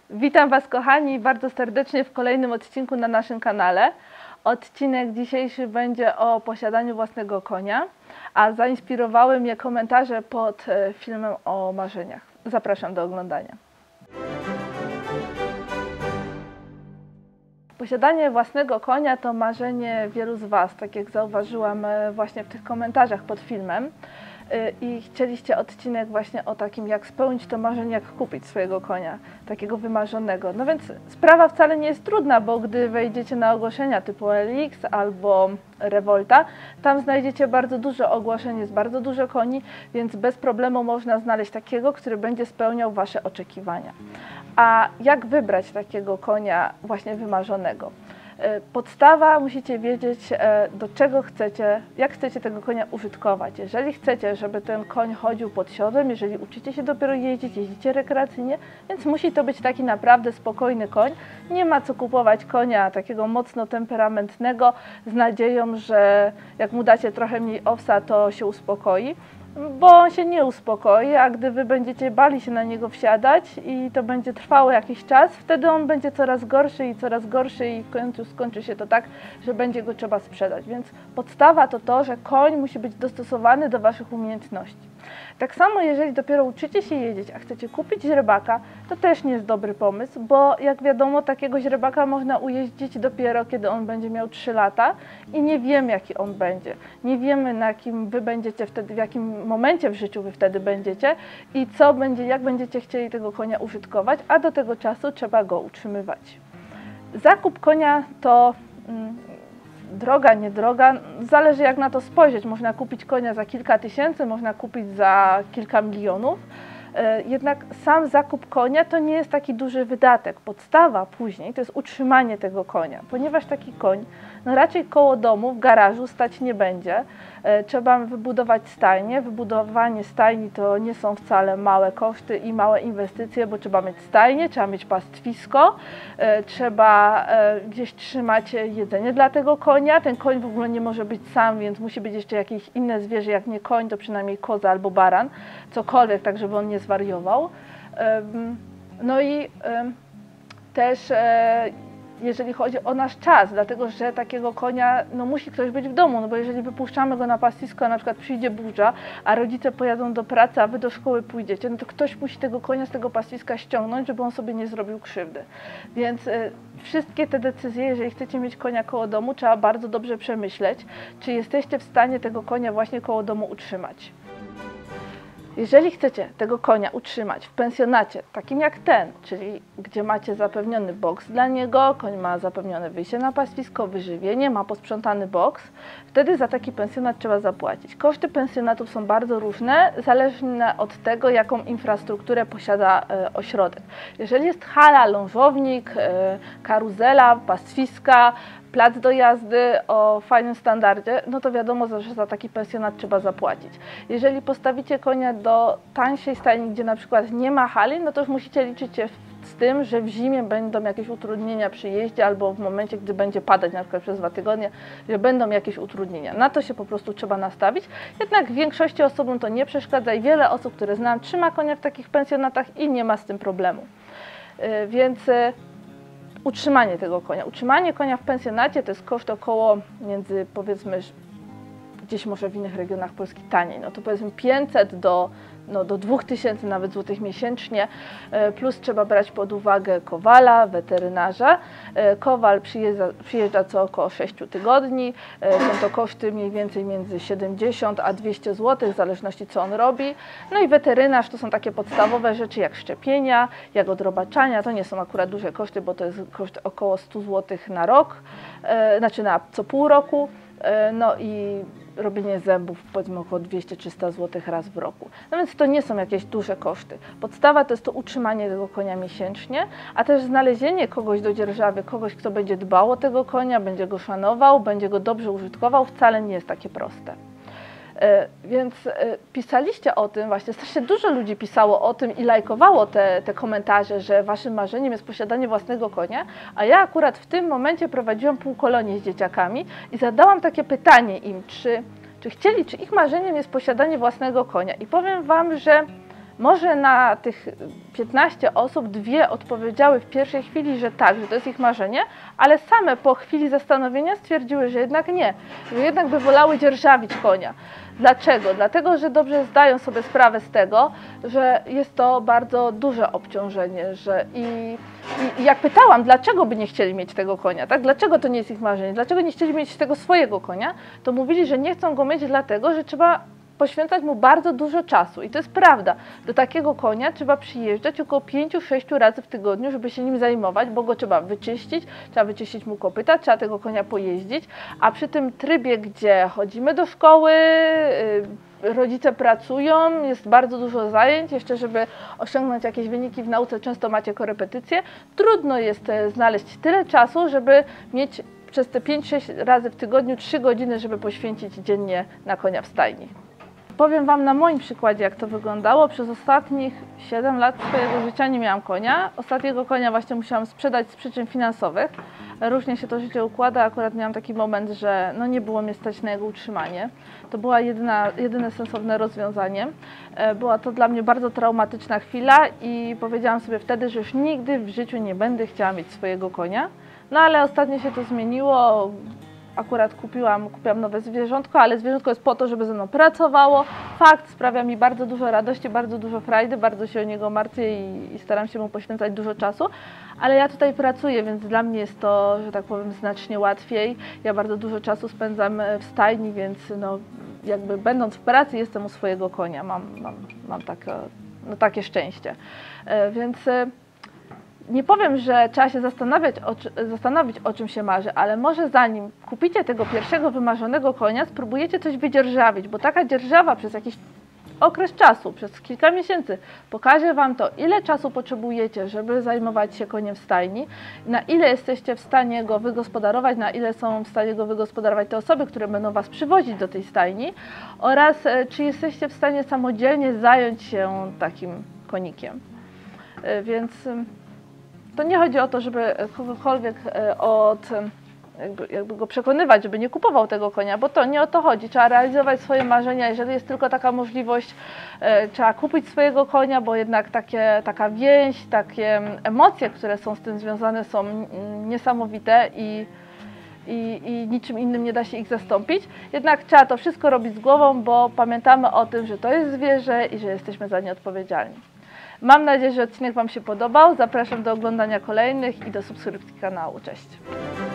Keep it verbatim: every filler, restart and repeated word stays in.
Witam Was, kochani, bardzo serdecznie w kolejnym odcinku na naszym kanale. Odcinek dzisiejszy będzie o posiadaniu własnego konia, a zainspirowały mnie komentarze pod filmem o marzeniach. Zapraszam do oglądania. Posiadanie własnego konia to marzenie wielu z Was, tak jak zauważyłam właśnie w tych komentarzach pod filmem. I chcieliście odcinek właśnie o takim, jak spełnić to marzenie, jak kupić swojego konia, takiego wymarzonego. No więc sprawa wcale nie jest trudna, bo gdy wejdziecie na ogłoszenia typu L X albo Revolta, tam znajdziecie bardzo duże ogłoszenie, jest bardzo dużo koni, więc bez problemu można znaleźć takiego, który będzie spełniał Wasze oczekiwania. A jak wybrać takiego konia właśnie wymarzonego? Podstawa, musicie wiedzieć, do czego chcecie, jak chcecie tego konia użytkować. Jeżeli chcecie, żeby ten koń chodził pod siodłem, jeżeli uczycie się dopiero jeździć, jeździcie rekreacyjnie, więc musi to być taki naprawdę spokojny koń. Nie ma co kupować konia takiego mocno temperamentnego z nadzieją, że jak mu dacie trochę mniej owsa, to się uspokoi. Bo on się nie uspokoi, a gdy Wy będziecie bali się na niego wsiadać i to będzie trwało jakiś czas, wtedy on będzie coraz gorszy i coraz gorszy i w końcu skończy się to tak, że będzie go trzeba sprzedać. Więc podstawa to to, że koń musi być dostosowany do Waszych umiejętności. Tak samo jeżeli dopiero uczycie się jeździć, a chcecie kupić źrebaka, to też nie jest dobry pomysł, bo jak wiadomo, takiego źrebaka można ujeździć dopiero kiedy on będzie miał trzy lata i nie wiemy, jaki on będzie. Nie wiemy, na jakim Wy będziecie wtedy, w jakim momencie w życiu Wy wtedy będziecie i co będzie, jak będziecie chcieli tego konia użytkować, a do tego czasu trzeba go utrzymywać. Zakup konia to mm, droga, nie droga, zależy jak na to spojrzeć. Można kupić konia za kilka tysięcy, można kupić za kilka milionów. Jednak sam zakup konia to nie jest taki duży wydatek. Podstawa później to jest utrzymanie tego konia, ponieważ taki koń no raczej koło domu, w garażu stać nie będzie. Trzeba wybudować stajnię. Wybudowanie stajni to nie są wcale małe koszty i małe inwestycje, bo trzeba mieć stajnię, trzeba mieć pastwisko, trzeba gdzieś trzymać jedzenie dla tego konia. Ten koń w ogóle nie może być sam, więc musi być jeszcze jakieś inne zwierzę, jak nie koń, to przynajmniej koza albo baran, cokolwiek, tak żeby on nie zwariował. No i też jeżeli chodzi o nasz czas, dlatego że takiego konia no, musi ktoś być w domu, no bo jeżeli wypuszczamy go na pastwisko, a na przykład przyjdzie burza, a rodzice pojadą do pracy, a Wy do szkoły pójdziecie, no to ktoś musi tego konia z tego pastwiska ściągnąć, żeby on sobie nie zrobił krzywdy. Więc y, wszystkie te decyzje, jeżeli chcecie mieć konia koło domu, trzeba bardzo dobrze przemyśleć, czy jesteście w stanie tego konia właśnie koło domu utrzymać. Jeżeli chcecie tego konia utrzymać w pensjonacie, takim jak ten, czyli gdzie macie zapewniony boks dla niego, koń ma zapewnione wyjście na pastwisko, wyżywienie, ma posprzątany boks, wtedy za taki pensjonat trzeba zapłacić. Koszty pensjonatów są bardzo różne, zależne od tego, jaką infrastrukturę posiada e, ośrodek. Jeżeli jest hala, lążownik, e, karuzela, pastwiska, plac do jazdy o fajnym standardzie, no to wiadomo, że za taki pensjonat trzeba zapłacić. Jeżeli postawicie konia do tańszej stajni, gdzie na przykład nie ma hali, no to już musicie liczyć się z tym, że w zimie będą jakieś utrudnienia przy jeździe albo w momencie, gdy będzie padać na przykład przez dwa tygodnie, że będą jakieś utrudnienia. Na to się po prostu trzeba nastawić. Jednak w większości osobom to nie przeszkadza i wiele osób, które znam, trzyma konia w takich pensjonatach i nie ma z tym problemu. Yy, więc yy, Utrzymanie tego konia. Utrzymanie konia w pensjonacie to jest koszt około między, powiedzmy, gdzieś może w innych regionach Polski taniej, no to powiedzmy pięćset do, no, do dwóch tysięcy nawet złotych miesięcznie, plus trzeba brać pod uwagę kowala, weterynarza. Kowal przyjeżdża, przyjeżdża co około sześciu tygodni, są to koszty mniej więcej między siedemdziesiąt a dwieście złotych, w zależności co on robi. No i weterynarz to są takie podstawowe rzeczy jak szczepienia, jak odrobaczania, to nie są akurat duże koszty, bo to jest koszt około stu złotych na rok, znaczy na co pół roku. No i robienie zębów powiedzmy około dwieście do trzystu złotych raz w roku. No więc to nie są jakieś duże koszty. Podstawa to jest to utrzymanie tego konia miesięcznie, a też znalezienie kogoś do dzierżawy, kogoś, kto będzie dbał o tego konia, będzie go szanował, będzie go dobrze użytkował, wcale nie jest takie proste. Więc pisaliście o tym, właśnie strasznie dużo ludzi pisało o tym i lajkowało te, te komentarze, że Waszym marzeniem jest posiadanie własnego konia, a ja akurat w tym momencie prowadziłam półkolonię z dzieciakami i zadałam takie pytanie im, czy, czy chcieli, czy ich marzeniem jest posiadanie własnego konia i powiem Wam, że Może na tych piętnaście osób dwie odpowiedziały w pierwszej chwili, że tak, że to jest ich marzenie, ale same po chwili zastanowienia stwierdziły, że jednak nie, że jednak by wolały dzierżawić konia. Dlaczego? Dlatego, że dobrze zdają sobie sprawę z tego, że jest to bardzo duże obciążenie, że i, i, i jak pytałam, dlaczego by nie chcieli mieć tego konia, tak? Dlaczego to nie jest ich marzenie, dlaczego nie chcieli mieć tego swojego konia, to mówili, że nie chcą go mieć dlatego, że trzeba poświęcać mu bardzo dużo czasu. I to jest prawda. Do takiego konia trzeba przyjeżdżać około pięciu sześciu razy w tygodniu, żeby się nim zajmować, bo go trzeba wyczyścić, trzeba wyczyścić mu kopyta, trzeba tego konia pojeździć, a przy tym trybie, gdzie chodzimy do szkoły, yy, rodzice pracują, jest bardzo dużo zajęć, jeszcze żeby osiągnąć jakieś wyniki w nauce, często macie korepetycje, trudno jest znaleźć tyle czasu, żeby mieć przez te pięć sześć razy w tygodniu trzy godziny, żeby poświęcić dziennie na konia w stajni. Powiem Wam na moim przykładzie, jak to wyglądało. Przez ostatnich siedem lat swojego życia nie miałam konia. Ostatniego konia właśnie musiałam sprzedać z przyczyn finansowych. Różnie się to życie układa. Akurat miałam taki moment, że no nie było mnie stać na jego utrzymanie. To była jedyna, jedyne sensowne rozwiązanie. Była to dla mnie bardzo traumatyczna chwila i powiedziałam sobie wtedy, że już nigdy w życiu nie będę chciała mieć swojego konia. No ale ostatnio się to zmieniło. Akurat kupiłam, kupiłam nowe zwierzątko, ale zwierzątko jest po to, żeby ze mną pracowało. Fakt, sprawia mi bardzo dużo radości, bardzo dużo frajdy, bardzo się o niego martwię i, i staram się mu poświęcać dużo czasu. Ale ja tutaj pracuję, więc dla mnie jest to, że tak powiem, znacznie łatwiej. Ja bardzo dużo czasu spędzam w stajni, więc no, jakby będąc w pracy jestem u swojego konia. Mam, mam, mam takie, no, takie szczęście. Więc nie powiem, że trzeba się zastanawiać o, zastanowić, o czym się marzy, ale może zanim kupicie tego pierwszego wymarzonego konia, spróbujecie coś wydzierżawić, bo taka dzierżawa przez jakiś okres czasu, przez kilka miesięcy, pokaże Wam to, ile czasu potrzebujecie, żeby zajmować się koniem w stajni, na ile jesteście w stanie go wygospodarować, na ile są w stanie go wygospodarować te osoby, które będą Was przywozić do tej stajni oraz czy jesteście w stanie samodzielnie zająć się takim konikiem. Więc to nie chodzi o to, żeby kogokolwiek od, jakby, jakby go przekonywać, żeby nie kupował tego konia, bo to nie o to chodzi. Trzeba realizować swoje marzenia, jeżeli jest tylko taka możliwość, e, trzeba kupić swojego konia, bo jednak takie, taka więź, takie emocje, które są z tym związane, są niesamowite i, i, i niczym innym nie da się ich zastąpić. Jednak trzeba to wszystko robić z głową, bo pamiętamy o tym, że to jest zwierzę i że jesteśmy za nie odpowiedzialni. Mam nadzieję, że odcinek Wam się podobał. Zapraszam do oglądania kolejnych i do subskrypcji kanału. Cześć!